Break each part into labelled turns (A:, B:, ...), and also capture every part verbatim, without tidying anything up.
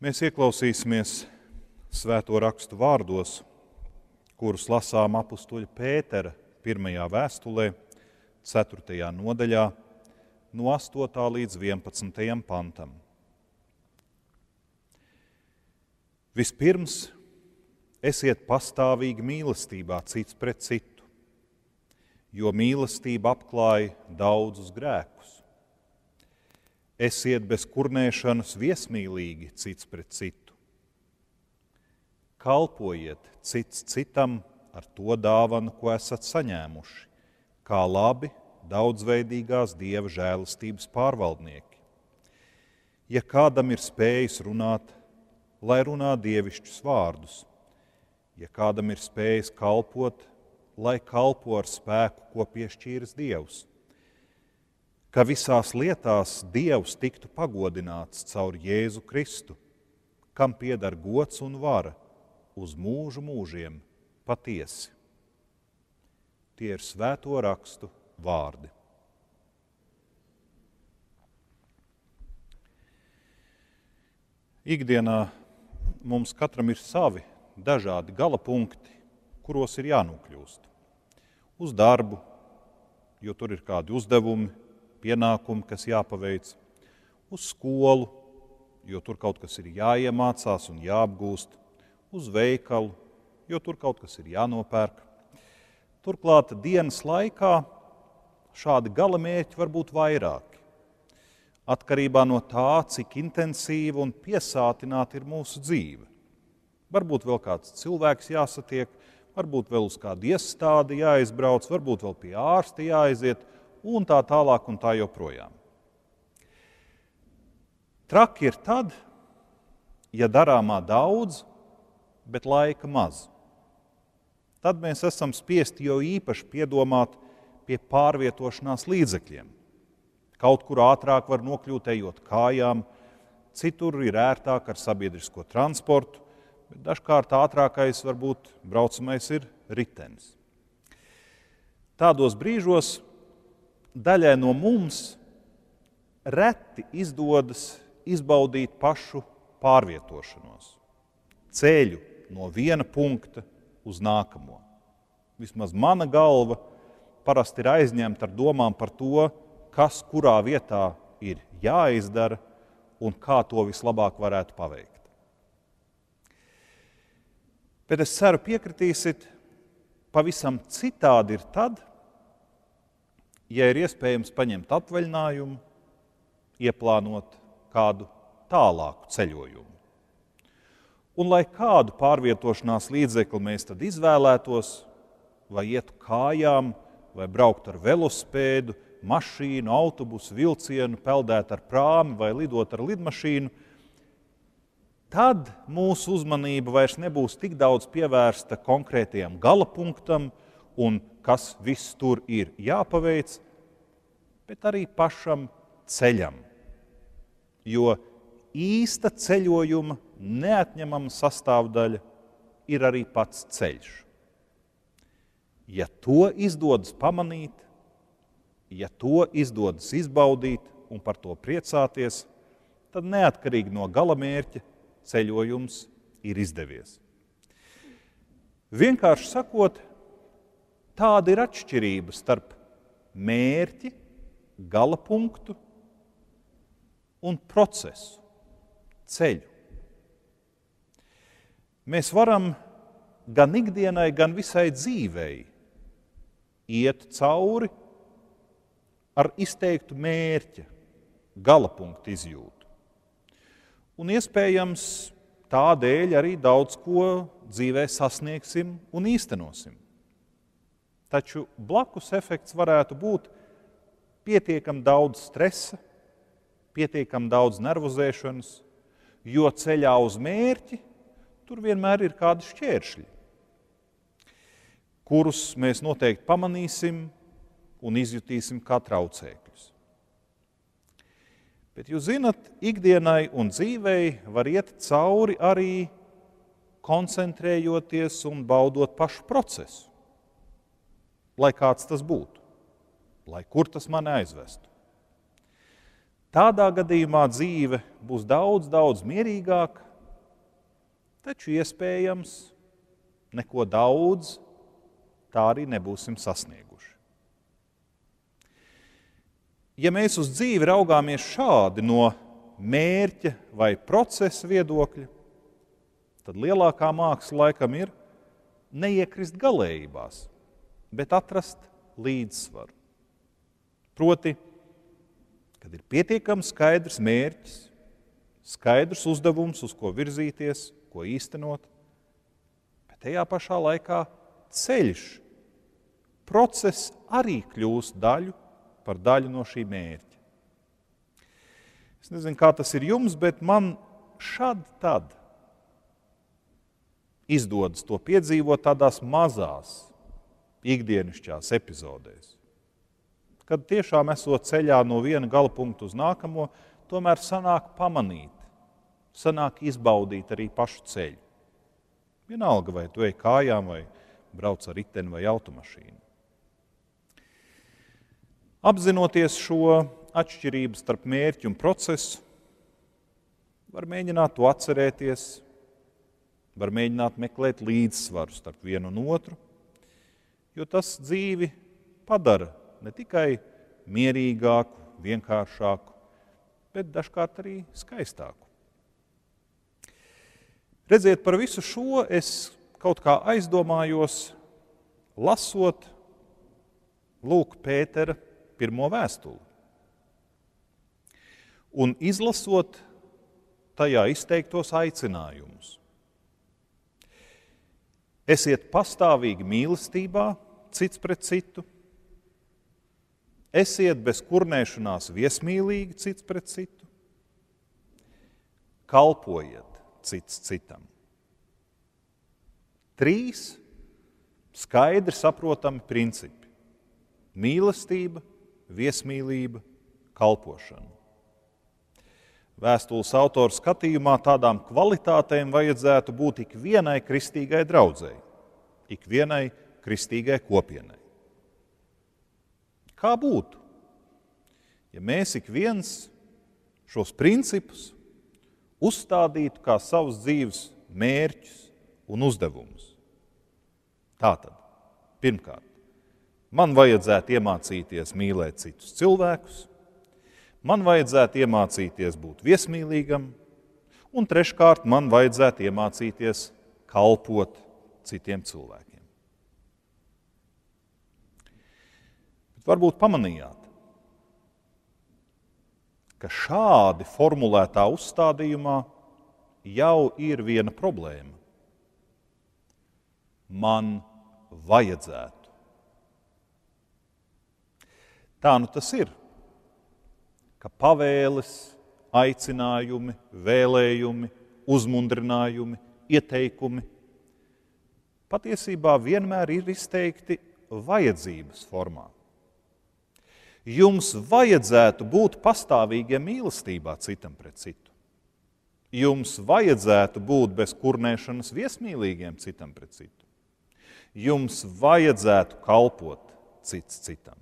A: Mēs ieklausīsimies Svēto rakstu vārdos, kurus lasām apustuļa Pētera pirmajā vēstulē, ceturtajā nodaļā, no astotā līdz vienpadsmitajam pantam. Vispirms esiet pastāvīgi mīlestībā cits pret citu, jo mīlestība apklāj daudzus grēkus. Esiet bez kurnēšanas viesmīlīgi cits pret citu. Kalpojiet cits citam ar to dāvanu, ko esat saņēmuši, kā labi, daudzveidīgās Dieva žēlastības pārvaldnieki. Ja kādam ir spējas runāt, lai runā dievišķus vārdus. Ja kādam ir spējas kalpot, lai kalpo ar spēku, ko piešķīris Dievs. Ka visās lietās Dievs tiktu pagodināts caur Jēzu Kristu, kam pieder gods un vara uz mūžu mūžiem patiesi. Tie ir Svēto rakstu vārdi. Ikdienā mums katram ir savi dažādi gala punkti, kuros ir jānokļūst. Uz darbu, jo tur ir kādi uzdevumi, pienākumi, kas jāpaveic. Uz skolu, jo tur kaut kas ir jāiemācās un jāapgūst. Uz veikalu, jo tur kaut kas ir jānopērk. Turklāt dienas laikā šādi galamērķi var būt vairāki. Atkarībā no tā, cik intensīva un piesātināta ir mūsu dzīve. Varbūt vēl kāds cilvēks jāsatiek, varbūt vēl uz kādu iestādi jāizbrauc, varbūt vēl pie ārsta jāaiziet, un tā tālāk un tā joprojām. Traki ir tad, ja darāmā daudz, bet laika maz. Tad mēs esam spiesti jau īpaši piedomāt pie pārvietošanās līdzekļiem. Kaut kur ātrāk var nokļūt ejot kājām, citur ir ērtāk ar sabiedrisko transportu, bet dažkārt ātrākais varbūt braucamais ir ritenis. Tādos brīžos daļai no mums reti izdodas izbaudīt pašu pārvietošanos, ceļu no viena punkta uz nākamo. Vismaz mana galva parasti ir aizņemta ar domām par to, kas kurā vietā ir jāizdara un kā to vislabāk varētu paveikt. Bet es ceru, piekritīsit, pavisam citādi ir tad, ja ir iespējams paņemt atvaļinājumu, ieplānot kādu tālāku ceļojumu. Un lai kādu pārvietošanās līdzekli mēs tad izvēlētos, vai ietu kājām, vai braukt ar velospēdu, mašīnu, autobusu, vilcienu, peldēt ar prāmi vai lidot ar lidmašīnu, tad mūsu uzmanība vairs nebūs tik daudz pievērsta konkrētajam galapunktam un kas viss tur ir jāpaveic, bet arī pašam ceļam. Jo īsta ceļojuma neatņemama sastāvdaļa ir arī pats ceļš. Ja to izdodas pamanīt, ja to izdodas izbaudīt un par to priecāties, tad neatkarīgi no galamērķa ceļojums ir izdevies. Vienkārši sakot, tāda ir atšķirība starp mērķi, galapunktu un procesu, ceļu. Mēs varam gan ikdienai, gan visai dzīvei iet cauri ar izteiktu mērķa, galapunktu izjūtu. Un iespējams tādēļ arī daudz ko dzīvē sasniegsim un īstenosim. Taču blakus efekts varētu būt pietiekam daudz stresa, pietiekam daudz nervozēšanas, jo ceļā uz mērķi tur vienmēr ir kādi šķēršļi, kurus mēs noteikti pamanīsim un izjutīsim kā traucēkļus. Bet jūs zinat, ikdienai un dzīvei var iet cauri arī koncentrējoties un baudot pašu procesu. Lai kāds tas būtu, lai kur tas mani aizvestu. Tādā gadījumā dzīve būs daudz, daudz mierīgāka, taču iespējams neko daudz tā arī nebūsim sasnieguši. Ja mēs uz dzīvi raugāmies šādi no mērķa vai procesa viedokļa, tad lielākā māksla laikam ir neiekrist galējībās, bet atrast līdzsvaru. Proti, kad ir pietiekami skaidrs mērķis, skaidrs uzdevums, uz ko virzīties, ko īstenot, bet tajā pašā laikā ceļš, process arī kļūst daļu par daļu no šī mērķa. Es nezinu, kā tas ir jums, bet man šad tad izdodas to piedzīvot tādās mazās ikdienišķās epizodēs. Kad tiešām esot ceļā no viena gala punktu uz nākamo, tomēr sanāk pamanīt, sanāk izbaudīt arī pašu ceļu. Vienalga, vai tu ej kājām, vai brauc ar riteni vai automašīnu. Apzinoties šo atšķirību starp mērķi un procesu, var mēģināt to atcerēties, var mēģināt meklēt līdzsvaru starp vienu un otru, jo tas dzīvi padara ne tikai mierīgāku, vienkāršāku, bet dažkārt arī skaistāku. Redziet, par visu šo es kaut kā aizdomājos, lasot Lūk Pētera pirmo vēstuli. Un izlasot tajā izteiktos aicinājumus. Esiet pastāvīgi mīlestībā cits pret citu, esiet bez kurnēšanās viesmīlīgi cits pret citu, kalpojiet cits citam. Trīs skaidri saprotami principi – mīlestība, viesmīlība, kalpošana. Vēstules autora skatījumā tādām kvalitātēm vajadzētu būt ik vienai kristīgai draudzei, ik vienai kristīgai kopienai. Kā būtu, ja mēs ik viens šos principus uzstādītu kā savus dzīves mērķus un uzdevumus? Tātad, pirmkārt, man vajadzētu iemācīties mīlēt citus cilvēkus, man vajadzētu iemācīties būt viesmīlīgam, un treškārt, man vajadzētu iemācīties kalpot citiem cilvēkiem. Bet varbūt pamanījāt, ka šādi formulētā uzstādījumā jau ir viena problēma. Man vajadzētu. Tā nu tas ir, ka pavēles, aicinājumi, vēlējumi, uzmundrinājumi, ieteikumi patiesībā vienmēr ir izteikti vajadzības formā. Jums vajadzētu būt pastāvīgiem mīlestībā citam pret citu. Jums vajadzētu būt bez kurnēšanas viesmīlīgiem citam pret citu. Jums vajadzētu kalpot cits citam.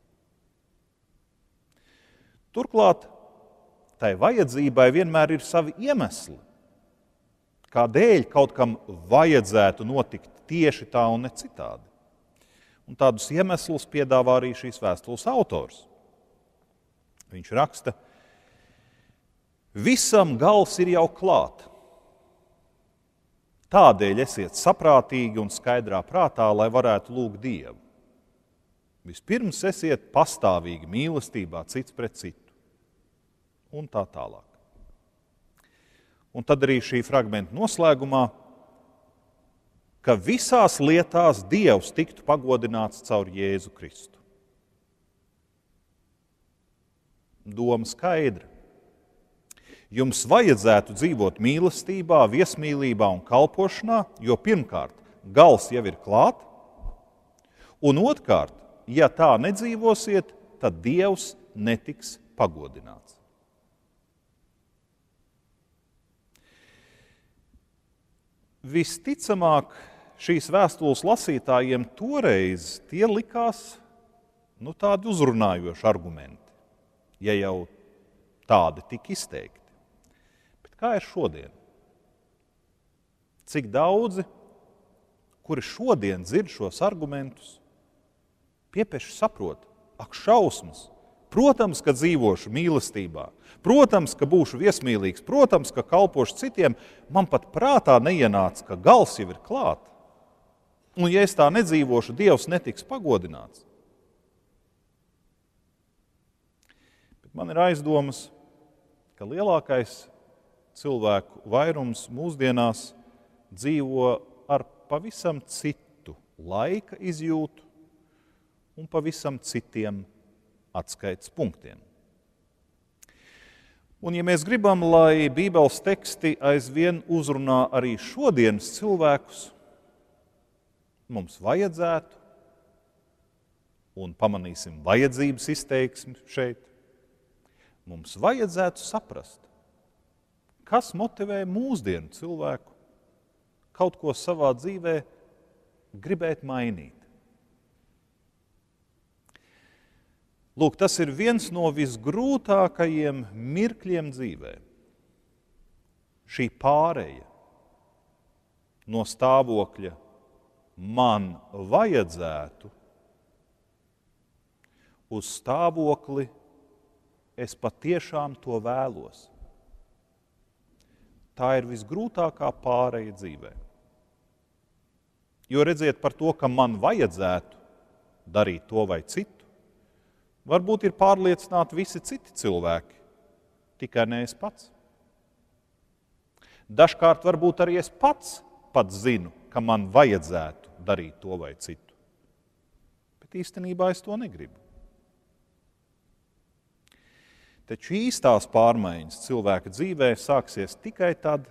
A: Turklāt, tai vajadzībai vienmēr ir savi iemesli, kādēļ kaut kam vajadzētu notikt tieši tā un ne citādi. Un tādus iemeslus piedāvā arī šīs vēstules autors. Viņš raksta, visam gals ir jau klāt. Tādēļ esiet saprātīgi un skaidrā prātā, lai varētu lūgt Dievu. Vispirms esiet pastāvīgi mīlestībā cits pret citu. Un tā tālāk. Un tad arī šī fragmenta noslēgumā, ka visās lietās Dievs tiktu pagodināts caur Jēzu Kristu. Doma skaidra. Jums vajadzētu dzīvot mīlestībā, viesmīlībā un kalpošanā, jo pirmkārt, gals jau ir klāt, un otrkārt, ja tā nedzīvosiet, tad Dievs netiks pagodināts. Visticamāk, šīs vēstules lasītājiem toreiz tie likās nu, tādi uzrunājoši argumenti, ja jau tādi tika izteikti. Bet kā ir šodien? Cik daudzi, kuri šodien dzird šos argumentus, piepieši saprot, ak šausmas, protams, ka dzīvošu mīlestībā, protams, ka būšu viesmīlīgs, protams, ka kalpošu citiem, man pat prātā neienāca, ka gals jau ir klāt. Un ja es tā nedzīvošu, Dievs netiks pagodināts. Bet man ir aizdomas, ka lielākais cilvēku vairums mūsdienās dzīvo ar pavisam citu laika izjūtu un pavisam citiem atskaites punktiem. Un ja mēs gribam, lai Bībeles teksti aizvien uzrunā arī šodienas cilvēkus, mums vajadzētu, un pamanīsim vajadzības izteiksmi šeit, mums vajadzētu saprast, kas motivē mūsdienu cilvēku kaut ko savā dzīvē gribēt mainīt. Lūk, tas ir viens no visgrūtākajiem mirkļiem dzīvē. Šī pāreja no stāvokļa man vajadzētu uz stāvokli es patiešām to vēlos. Tā ir visgrūtākā pāreja dzīvē. Jo redziet, par to, ka man vajadzētu darīt to vai citu, varbūt ir pārliecināti visi citi cilvēki, tikai ne es pats. Dažkārt varbūt arī es pats pats zinu, ka man vajadzētu darīt to vai citu. Bet īstenībā es to negribu. Taču īstās pārmaiņas cilvēka dzīvē sāksies tikai tad,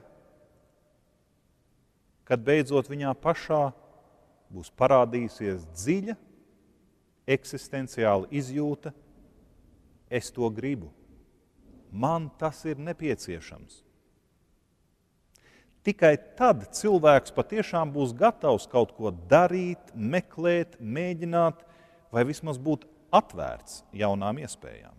A: kad beidzot viņā pašā būs parādījusies dziļa, eksistenciāla izjūta, es to gribu. Man tas ir nepieciešams. Tikai tad cilvēks patiešām būs gatavs kaut ko darīt, meklēt, mēģināt, vai vismaz būt atvērts jaunām iespējām.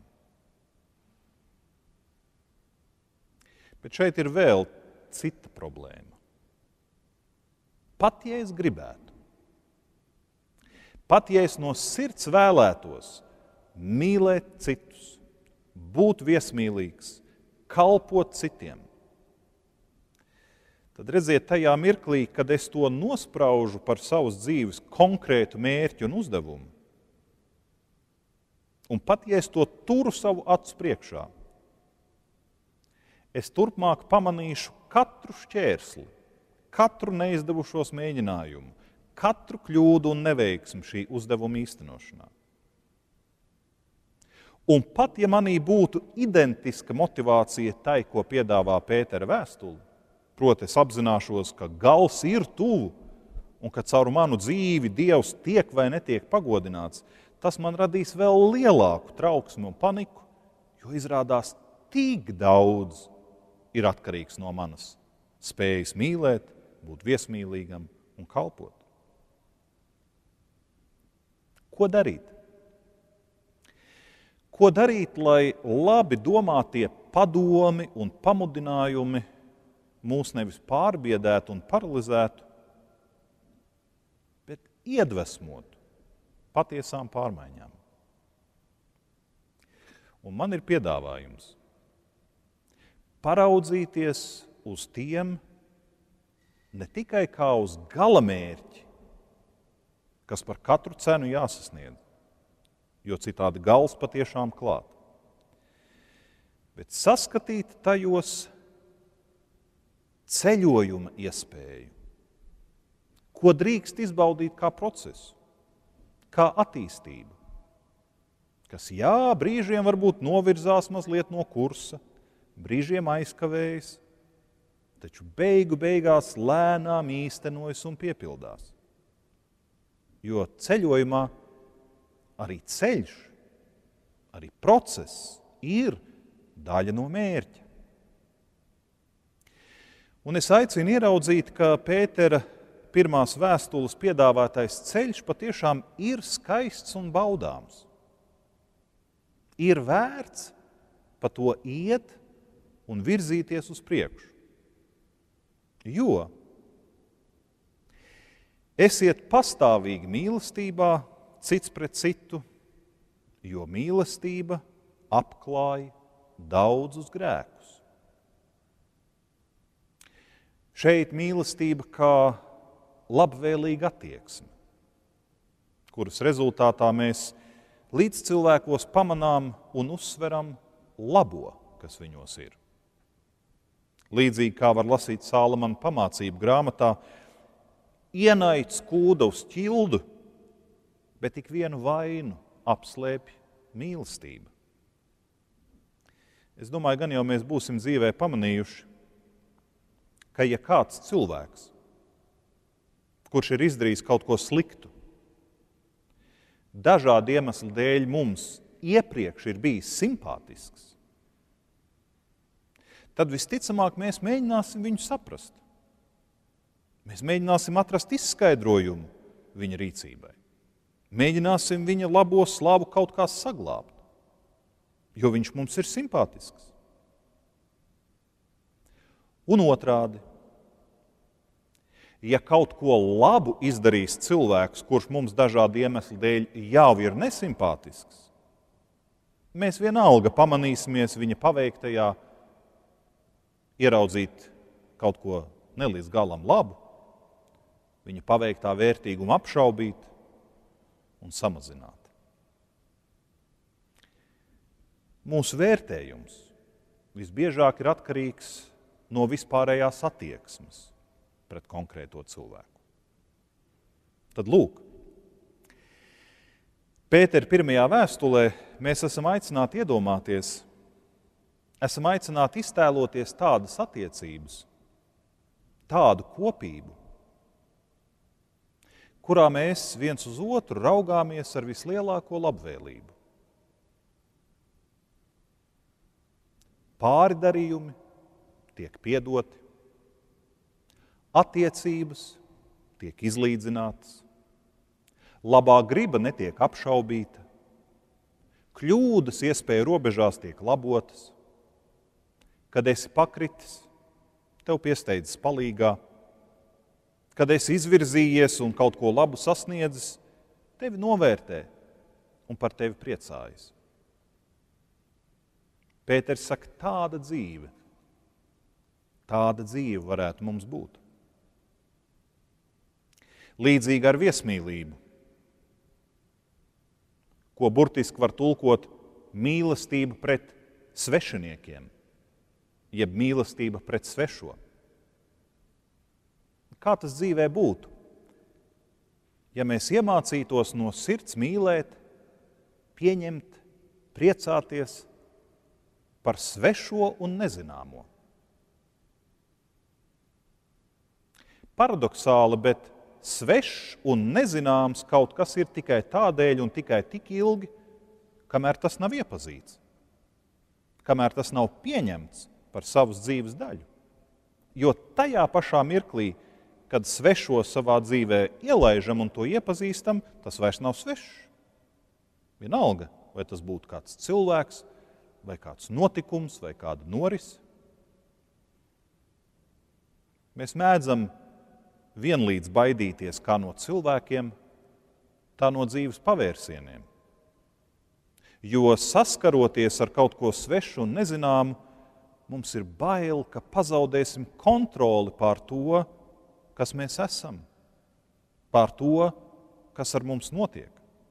A: Bet šeit ir vēl cita problēma. Pat ja es gribētu, pat ja es no sirds vēlētos mīlēt citus, būt viesmīlīgs, kalpot citiem, tad redziet, tajā mirklī, kad es to nospraužu par savas dzīves konkrētu mērķu un uzdevumu, un pat ja es to turu savu acu priekšā, es turpmāk pamanīšu katru šķērsli, katru neizdevušos mēģinājumu, katru kļūdu un neveiksmi šī uzdevuma īstenošanā. Un pat, ja manī būtu identiska motivācija tai, ko piedāvā Pētera vēstule, proti es apzināšos, ka gals ir tuvu un ka caur manu dzīvi Dievs tiek vai netiek pagodināts, tas man radīs vēl lielāku trauksmi un paniku, jo izrādās tik daudz ir atkarīgs no manas spējas mīlēt, būt viesmīlīgam un kalpot. Ko darīt? Ko darīt, lai labi domātie padomi un pamudinājumi mūs nevis pārbiedētu un paralizētu, bet iedvesmotu patiesām pārmaiņām? Un man ir piedāvājums paraudzīties uz tiem ne tikai kā uz galamērķi, kas par katru cenu jāsasniedz, jo citādi gals patiešām klāt, bet saskatīt tajos ceļojuma iespēju, ko drīkst izbaudīt kā procesu, kā attīstību, kas jā, brīžiem varbūt novirzās mazliet no kursa, brīžiem aizkavējas, taču beigu beigās lēnām īstenojas un piepildās. Jo ceļojumā arī ceļš, arī process ir daļa no mērķa. Un es aicinu ieraudzīt, ka Pētera pirmās vēstules piedāvātais ceļš patiešām ir skaists un baudāms. Ir vērts pa to iet un virzīties uz priekšu. Jo Esiet pastāvīgi mīlestībā cits pret citu, jo mīlestība apklāj daudzus grēkus. Šeit mīlestība kā labvēlīga attieksme, kuras rezultātā mēs līdz cilvēkos pamanām un uzsveram labo, kas viņos ir. Līdzīgi kā var lasīt Sālamana pamācību grāmatā, ienaids kūda uz ķildu, bet tik vienu vainu apslēpj mīlestība. Es domāju, gan jau mēs būsim dzīvē pamanījuši, ka ja kāds cilvēks, kurš ir izdarījis kaut ko sliktu, dažādu iemeslu dēļ mums iepriekš ir bijis simpātisks, tad visticamāk mēs mēģināsim viņu saprast. Mēs mēģināsim atrast izskaidrojumu viņa rīcībai. Mēģināsim viņa labo slavu kaut kā saglābt, jo viņš mums ir simpātisks. Un otrādi, ja kaut ko labu izdarīs cilvēks, kurš mums dažādu iemeslu dēļ jau ir nesimpātisks, mēs vienalga pamanīsimies viņa paveiktajā, ieraudzīt kaut ko ne līdz galam labu, viņa paveiktā vērtīgumu apšaubīt un samazināt. Mūsu vērtējums visbiežāk ir atkarīgs no vispārējās attieksmes pret konkrēto cilvēku. Tad lūk, Pētera pirmajā vēstulē mēs esam aicināti iedomāties, esam aicināti iztēloties tādas attiecības, tādu kopību, kurā mēs viens uz otru raugāmies ar vislielāko labvēlību. Pārdarījumi tiek piedoti, attiecības tiek izlīdzinātas, labā griba netiek apšaubīta, kļūdas iespēja robežās tiek labotas, kad esi pakritis, tev piesteidzas palīgā, kad esi izvirzījies un kaut ko labu sasniedzis, tevi novērtē un par tevi priecājas. Pēters saka, tāda dzīve, tāda dzīve varētu mums būt. Līdzīgi ar viesmīlību, ko burtiski var tulkot mīlestība pret svešiniekiem, jeb mīlestība pret svešo. Kā tas dzīvē būtu, ja mēs iemācītos no sirds mīlēt, pieņemt, priecāties par svešo un nezināmo? Paradoksāli, bet svešs un nezināms kaut kas ir tikai tādēļ un tikai tik ilgi, kamēr tas nav iepazīts, kamēr tas nav pieņemts par savas dzīves daļu. Jo tajā pašā mirklī, kad svešo savā dzīvē ielaižam un to iepazīstam, tas vairs nav svešs. Vienalga, vai tas būtu kāds cilvēks, vai kāds notikums, vai kāda norise. Mēs mēdzam vienlīdz baidīties kā no cilvēkiem, tā no dzīves pavērsieniem. Jo saskaroties ar kaut ko svešu un nezināmu, mums ir bail, ka pazaudēsim kontroli pār to, kas mēs esam, pār to, kas ar mums notiek.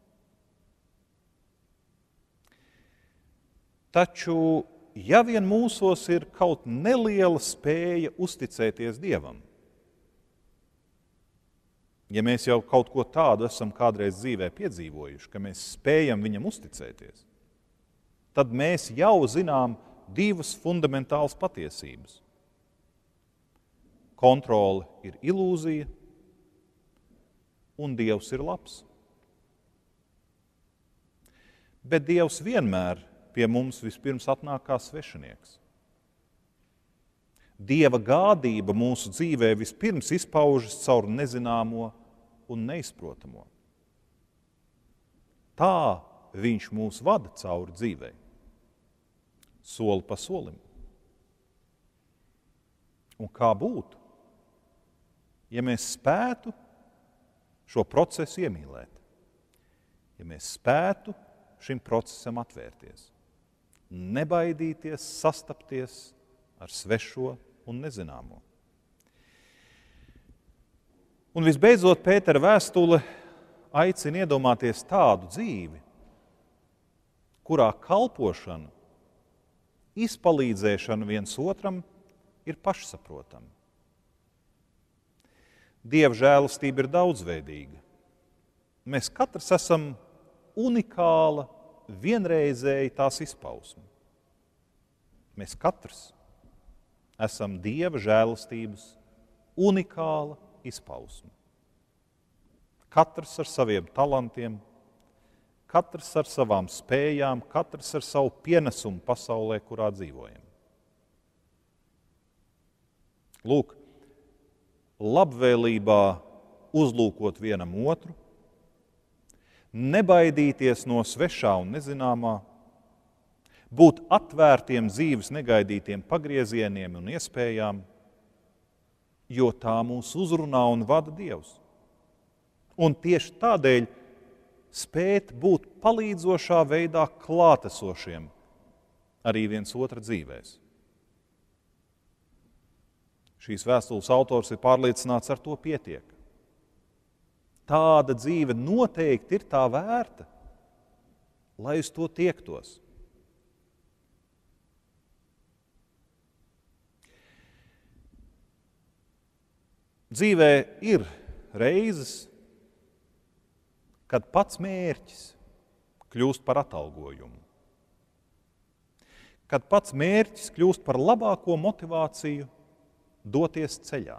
A: Taču, ja vien mūsos ir kaut neliela spēja uzticēties Dievam, ja mēs jau kaut ko tādu esam kādreiz dzīvē piedzīvojuši, ka mēs spējam viņam uzticēties, tad mēs jau zinām divas fundamentālas patiesības. Kontrole ir ilūzija, un Dievs ir labs. Bet Dievs vienmēr pie mums vispirms atnāk kā svešinieks. Dieva gādība mūsu dzīvē vispirms izpaužas caur nezināmo un neizprotamo. Tā viņš mūs vada cauri dzīvei, soli pa solim. Un kā būtu, ja mēs spētu šo procesu iemīlēt, ja mēs spētu šim procesam atvērties, nebaidīties sastapties ar svešo un nezināmo. Un visbeidzot, Pētera vēstule aicina iedomāties tādu dzīvi, kurā kalpošana, izpalīdzēšana viens otram ir pašsaprotama. Dieva žēlastība ir daudzveidīga. Mēs katrs esam unikāla, vienreizēja tās izpausme. Mēs katrs esam Dieva žēlastības unikāla izpausme. Katrs ar saviem talantiem, katrs ar savām spējām, katrs ar savu pienesumu pasaulē, kurā dzīvojam. Lūk, labvēlībā uzlūkot vienam otru, nebaidīties no svešā un nezināmā, būt atvērtiem dzīves negaidītiem pagriezieniem un iespējām, jo tā mūs uzrunā un vada Dievs. Un tieši tādēļ spēt būt palīdzošā veidā klātesošiem arī viens otra dzīvēs. Šīs vēstules autors ir pārliecināts, ar to pietiek. Tāda dzīve noteikti ir tā vērta, lai uz to tiektos. Dzīvē ir reizes, kad pats mērķis kļūst par atalgojumu. Kad pats mērķis kļūst par labāko motivāciju doties ceļā.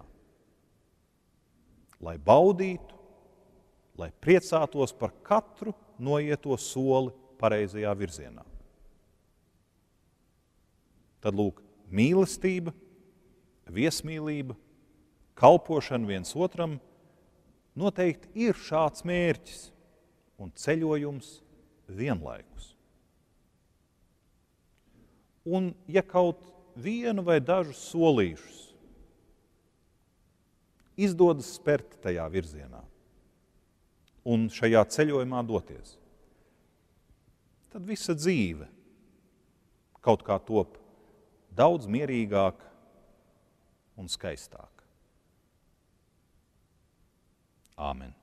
A: Lai baudītu, lai priecātos par katru noieto soli pareizajā virzienā. Tad lūk, mīlestība, viesmīlība, kalpošana viens otram noteikti ir šāds mērķis un ceļojums vienlaikus. Un ja kaut vienu vai dažus solīšus izdodas spērt tajā virzienā un šajā ceļojumā doties, tad visa dzīve kaut kā top daudz mierīgāka un skaistāka. Āmen.